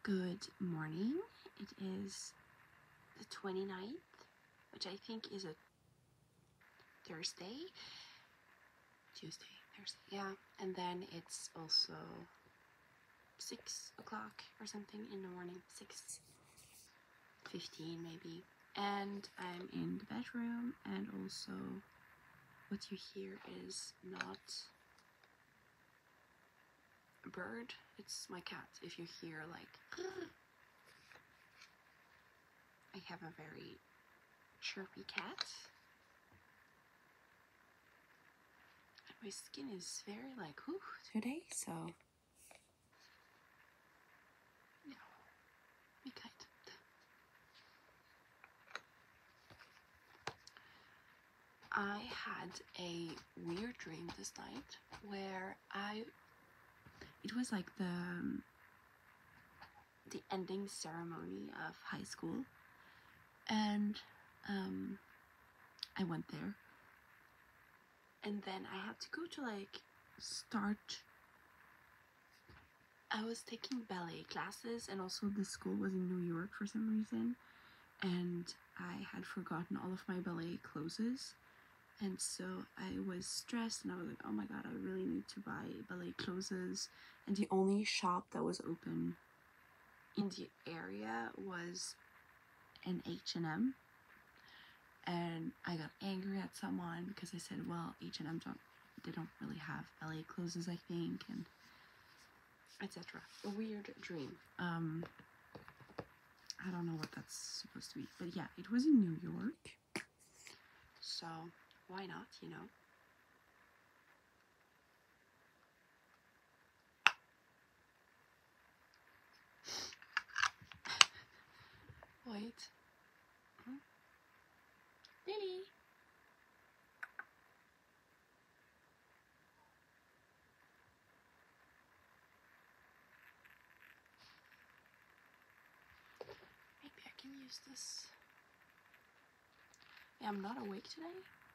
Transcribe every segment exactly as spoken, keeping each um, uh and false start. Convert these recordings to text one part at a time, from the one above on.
Good morning. It is the twenty-ninth, which I think is a Thursday. Tuesday, Thursday, yeah. And then it's also six o'clock or something in the morning, six fifteen maybe. And I'm in the bedroom, and also what you hear is not a bird, it's my cat. If you hear like I have a very chirpy cat. And my skin is very like whew today, so yeah, be kind. I had a weird dream this night where I it was like the um, the ending ceremony of high school, and um I went there, and then I had to go to like start I was taking ballet classes, and also the school was in New York for some reason, and I had forgotten all of my ballet clothes. And so I was stressed, and I was like, oh my god, I really need to buy ballet clothes. And the only shop that was open in the area was an H and M. And I got angry at someone because I said, well, H and M don't, they don't really have ballet clothes, I think, and et cetera. A weird dream. Um, I don't know what that's supposed to be, but yeah, it was in New York. So why not, you know? Wait. Hmm? Lily. Maybe I can use this. Yeah, I'm not awake today.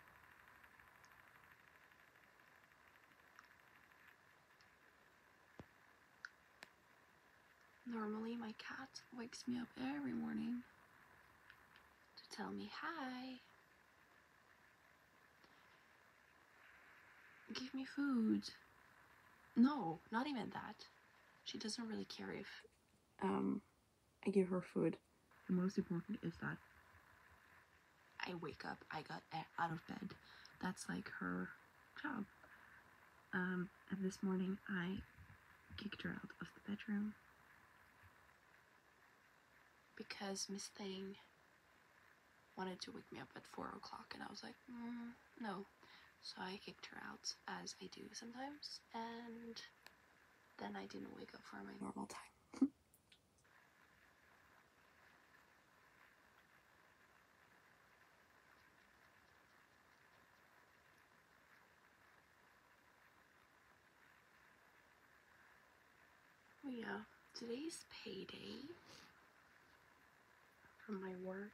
Normally my cat wakes me up every morning to tell me hi, give me food. No, not even that. She doesn't really care if um I give her food. The most important is that I wake up, I got out of bed. That's like her job. Um, and this morning I kicked her out of the bedroom because Miss Thing wanted to wake me up at four o'clock, and I was like, mm, no. So I kicked her out, as I do sometimes, and then I didn't wake up for my normal time. Oh yeah, today's payday from my work.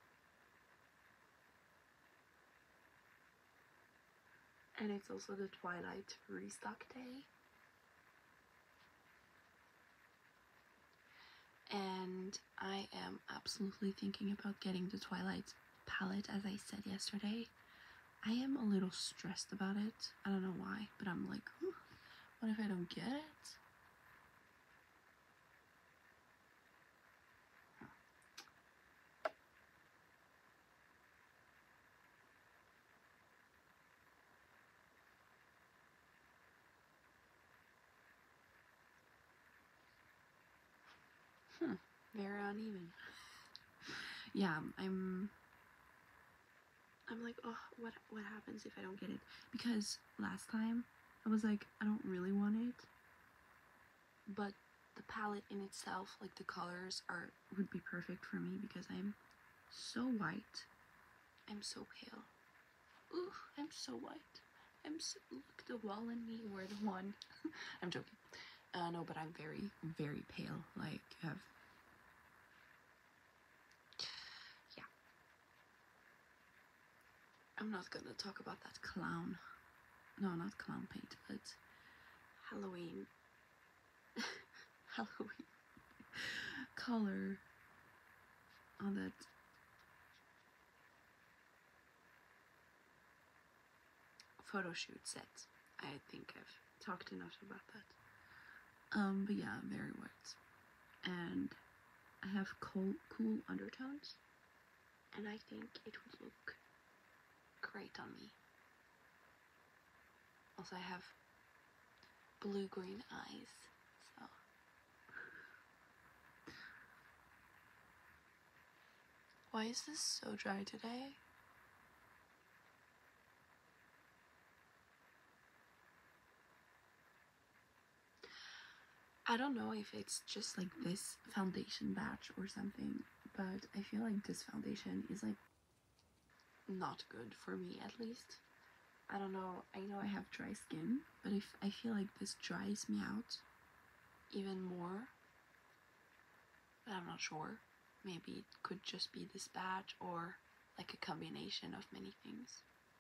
And it's also the Twilight restock day. And I am absolutely thinking about getting the Twilight palette, as I said yesterday. I am a little stressed about it. I don't know why, but I'm like, what if I don't get it? Hmm, very uneven. Yeah, I'm I'm like, oh, what what happens if I don't get it? Because last time I was like, I don't really want it, but the palette in itself, like the colors, are would be perfect for me because I'm so white. I'm so pale. Ooh, I'm so white. I'm so, look, the wall and me were the one. I'm joking. Uh, no, but I'm very, very pale. Like, have, yeah. I'm not gonna talk about that clown. No, not clown paint, but Halloween. Halloween. color on that photo shoot set. I think I've talked enough about that. Um, but yeah, very white. And I have cool, cool undertones, and I think it would look great on me. Also, I have blue-green eyes, so... Why is this so dry today? I don't know if it's just like this foundation batch or something, but I feel like this foundation is like not good for me, at least. I don't know, I know I have dry skin, but if I feel like this dries me out even more, but I'm not sure. Maybe it could just be this batch or like a combination of many things.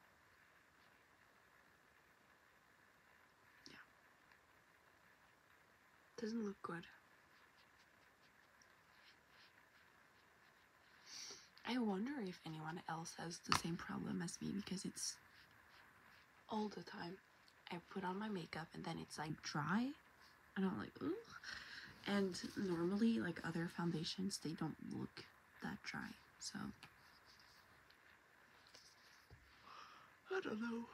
Yeah. Doesn't look good. I wonder if anyone else has the same problem as me, because it's all the time. I put on my makeup and then it's like dry and I'm like, ugh. And normally, like other foundations, they don't look that dry, so I don't know.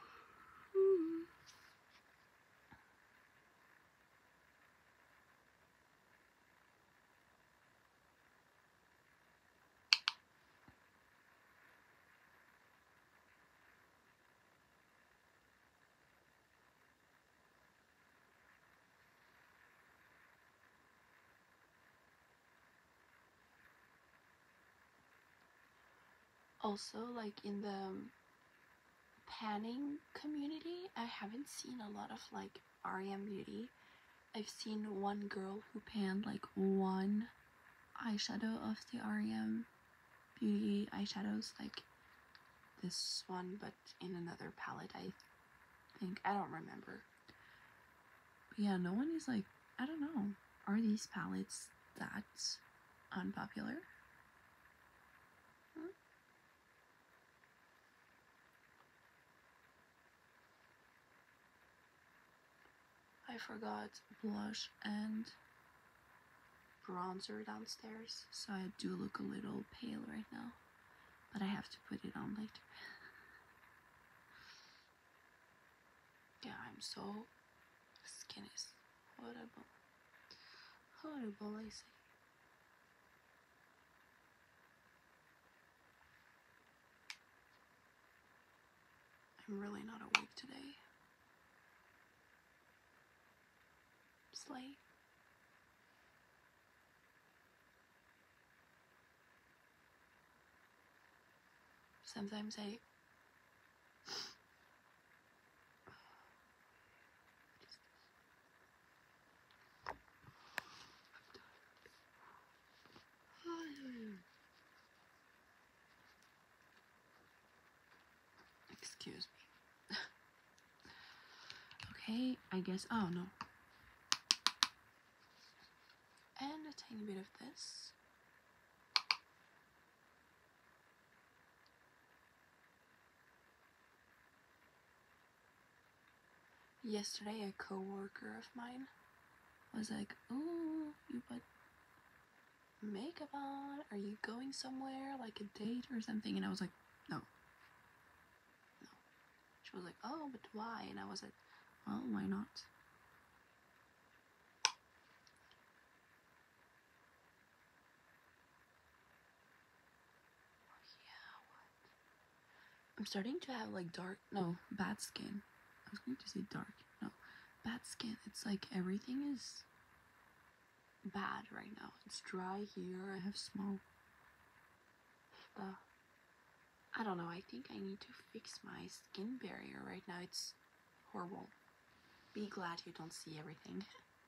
Also, like in the panning community, I haven't seen a lot of like R E M Beauty. I've seen one girl who panned like one eyeshadow of the R E M Beauty eyeshadows, like this one, but in another palette, I think. I don't remember. But yeah, no one is like, I don't know, are these palettes that unpopular? Hmm? I forgot blush and bronzer downstairs, so I do look a little pale right now, but I have to put it on later. Yeah, I'm so... skin is horrible. Horrible, I say. I'm really not awake today. Slay. Sometimes I... Excuse me. Okay, I guess... oh no. And a tiny bit of this. Yesterday, a co-worker of mine was like, "Oh, you put makeup on? Are you going somewhere, like a date or something?" And I was like, "No, no." She was like, "Oh, but why?" And I was like, "Well, why not?" Yeah, what? I'm starting to have like dark, no, bad skin. I was going to say dark, no, bad skin. It's like everything is bad right now. It's dry here. I have small stuff. I don't know. I think I need to fix my skin barrier right now. It's horrible. Be glad you don't see everything.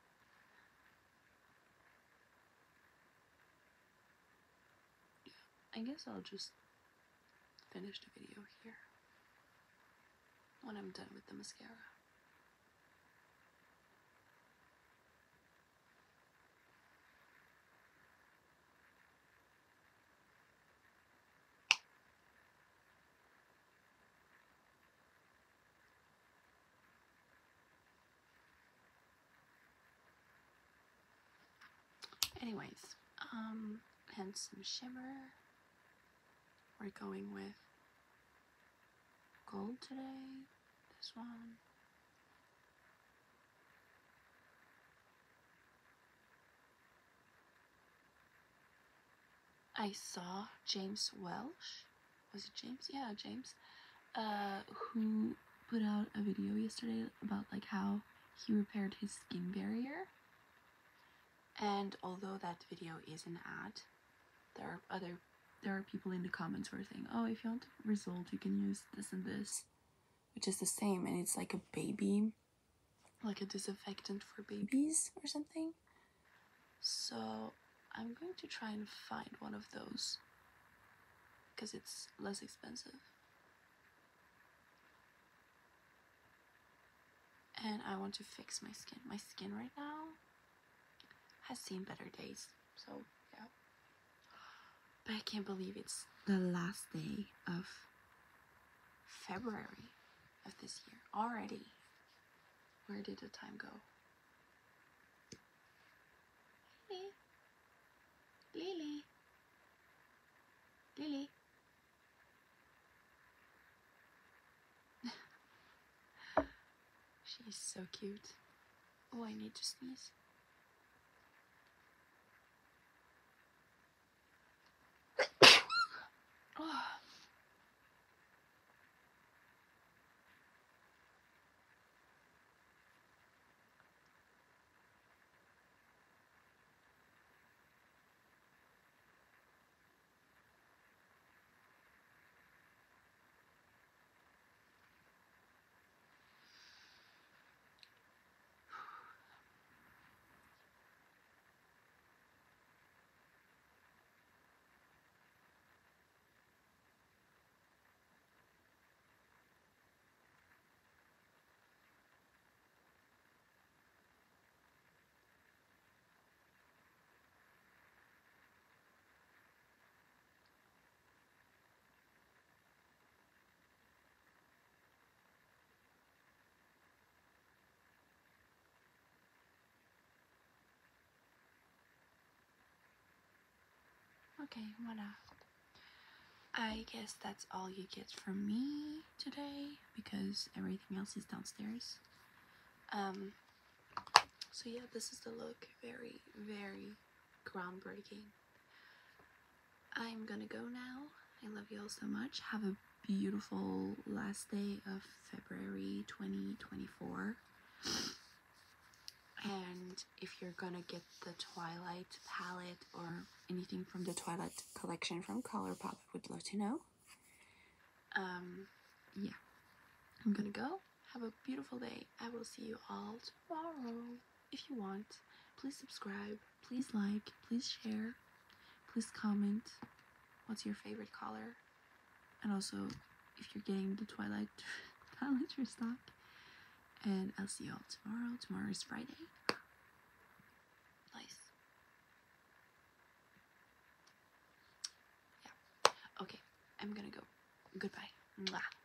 I guess I'll just finish the video here when I'm done with the mascara. anyways, um, and some shimmer. We're going with gold today. This one. I saw James Welsh. Was it James? Yeah, James. Uh, who put out a video yesterday about like how he repaired his skin barrier. And although that video is an ad, there are other there are people in the comments who are saying, oh, if you want a result, you can use this and this, which is the same, and it's like a baby, like a disinfectant for babies or something. So I'm going to try and find one of those because it's less expensive. And I want to fix my skin. My skin right now has seen better days, so yeah. But I can't believe it's the last day of February of this year already. Where did the time go? Lily, Lily, Lily. She's so cute. Oh, I need to sneeze. Oh. Okay, voila. I guess that's all you get from me today because everything else is downstairs. Um, so yeah, this is the look. Very, very groundbreaking. I'm gonna go now. I love you all so much. Have a beautiful last day of February twenty twenty-four. And if you're gonna get the Twilight palette or anything from the Twilight collection from Colourpop, I would love to know. Um, yeah, I'm gonna go. Have a beautiful day. I will see you all tomorrow. If you want, please subscribe, please like, please share, please comment what's your favorite color. And also, if you're getting the Twilight palette for stock. And I'll see you all tomorrow. Tomorrow is Friday. Nice. Yeah. Okay, I'm gonna go. Goodbye. Mwah.